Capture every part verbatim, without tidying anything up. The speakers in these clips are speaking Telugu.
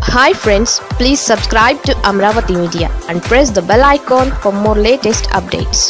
Hi friends, please subscribe to Amravati Media and press the bell icon for more latest updates.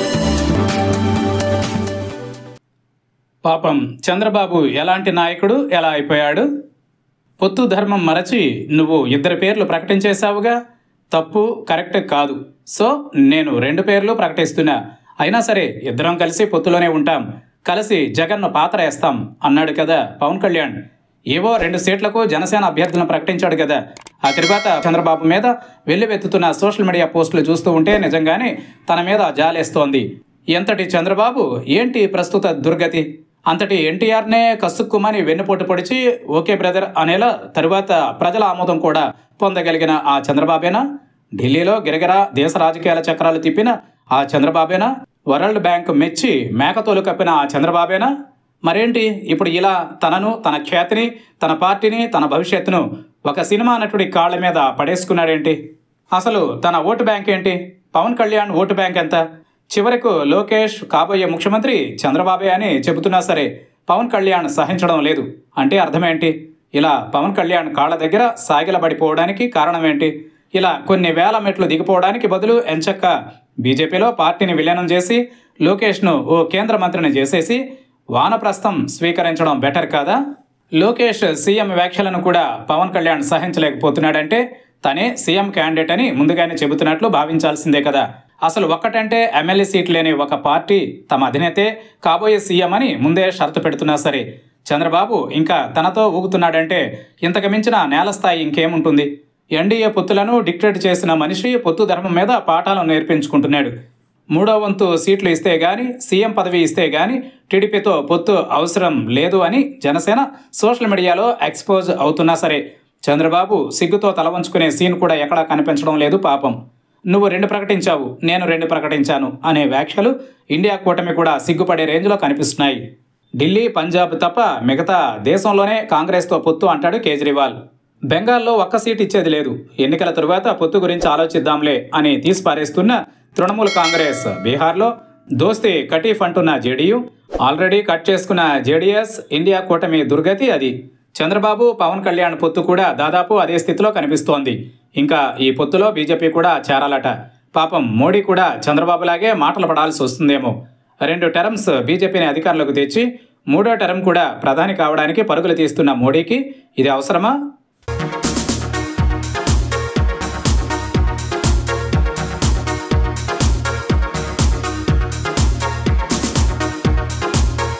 పాపం చంద్రబాబు ఎలాంటి నాయకుడు ఎలా అయిపోయాడు? పొత్తు ధర్మం మరచి నువ్వు ఇద్దరు పేర్లు ప్రకటించేశావుగా. తప్పు, కరెక్ట్ కాదు. సో నేను రెండు పేర్లు ప్రకటిస్తున్నా. అయినా సరే ఇద్దరం కలిసి పొత్తులోనే ఉంటాం, కలిసి జగన్ను పాత్ర వేస్తాం అన్నాడు కదా పవన్ కళ్యాణ్. ఏవో రెండు సీట్లకు జనసేన అభ్యర్థులను ప్రకటించాడు కదా. ఆ తర్వాత చంద్రబాబు మీద వెల్లువెత్తుతున్న సోషల్ మీడియా పోస్టులు చూస్తూ ఉంటే నిజంగానే తన మీద జాలేస్తోంది. ఎంతటి చంద్రబాబు, ఏంటి ప్రస్తుత దుర్గతి? అంతటి ఎన్టీఆర్నే కసుక్కుమని వెన్నుపోటు పొడిచి ఓకే బ్రదర్ అనేలా తరువాత ప్రజల ఆమోదం కూడా పొందగలిగిన ఆ చంద్రబాబేనా? ఢిల్లీలో గిరగిరా దేశ రాజకీయాల చక్రాలు తిప్పిన ఆ చంద్రబాబేనా? వరల్డ్ బ్యాంక్ మెచ్చి మేకతోలు కప్పిన ఆ చంద్రబాబేనా? మరేంటి ఇప్పుడు ఇలా తనను, తన ఖ్యాతిని, తన పార్టీని, తన భవిష్యత్తును ఒక సినిమా నటుడి కాళ్ల మీద పడేసుకున్నాడేంటి? అసలు తన ఓటు బ్యాంక్ ఏంటి? పవన్ కళ్యాణ్ ఓటు బ్యాంక్ ఎంత? చివరకు లోకేష్ కాబోయే ముఖ్యమంత్రి చంద్రబాబే అని చెబుతున్నా సరే పవన్ కళ్యాణ్ సహించడం లేదు అంటే అర్థమేంటి? ఇలా పవన్ కళ్యాణ్ కాళ్ల దగ్గర సాగిలబడిపోవడానికి కారణం ఏంటి? ఇలా కొన్ని వేల మెట్లు దిగిపోవడానికి బదులు ఎంచక్క బీజేపీలో పార్టీని విలీనం చేసి లోకేష్ను ఓ కేంద్ర మంత్రిని చేసేసి వానప్రస్థం స్వీకరించడం బెటర్ కాదా? లోకేష్ సీఎం వ్యాఖ్యలను కూడా పవన్ కళ్యాణ్ సహించలేకపోతున్నాడంటే తనే సీఎం క్యాండిడేట్ అని ముందుగానే చెబుతున్నట్లు భావించాల్సిందే కదా. అసలు ఒక్కటంటే ఎమ్మెల్యే సీట్ లేని ఒక పార్టీ తమ అధినేతే కాబోయే సీఎం అని ముందే షరతు పెడుతున్నా సరే చంద్రబాబు ఇంకా తనతో ఊగుతున్నాడంటే ఇంతకు మించిన నేలస్థాయి ఇంకేముంటుంది? ఎన్డీఏ పొత్తులను డిక్టేట్ చేసిన మనిషి పొత్తు ధర్మం మీద పాఠాలను నేర్పించుకుంటున్నాడు. మూడో వంతు సీట్లు ఇస్తే గాని, సీఎం పదవి ఇస్తే గాని టీడీపీతో పొత్తు అవసరం లేదు అని జనసేన సోషల్ మీడియాలో ఎక్స్పోజ్ అవుతున్నా సరే చంద్రబాబు సిగ్గుతో తల వంచుకునే సీన్ కూడా ఎక్కడా కనిపించడం లేదు పాపం. నువ్వు రెండు ప్రకటించావు, నేను రెండు ప్రకటించాను అనే వ్యాఖ్యలు ఇండియా కూటమి కూడా సిగ్గుపడే రేంజ్లో కనిపిస్తున్నాయి. ఢిల్లీ, పంజాబ్ తప్ప మిగతా దేశంలోనే కాంగ్రెస్తో పొత్తు అంటాడు కేజ్రీవాల్. బెంగాల్లో ఒక్క సీట్ ఇచ్చేది లేదు, ఎన్నికల తరువాత పొత్తు గురించి ఆలోచిద్దాంలే అని తీసిపారేస్తున్న తృణమూల్ కాంగ్రెస్, బీహార్లో దోస్తీ కటీఫ్ అంటున్న జేడీయూ, ఆల్రెడీ కట్ చేసుకున్న జేడీఎస్, ఇండియా కూటమి దుర్గతి అది. చంద్రబాబు పవన్ కళ్యాణ్ పొత్తు కూడా దాదాపు అదే స్థితిలో కనిపిస్తోంది. ఇంకా ఈ పొత్తులో బీజేపీ కూడా చేరాలట. పాపం మోడీ కూడా చంద్రబాబులాగే మాటలు పడాల్సి వస్తుందేమో. రెండు టర్మ్స్ బీజేపీని అధికారంలోకి తెచ్చి మూడో టర్మ్ కూడా ప్రధాని కావడానికి పరుగులు తీస్తున్న మోడీకి ఇది అవసరమా?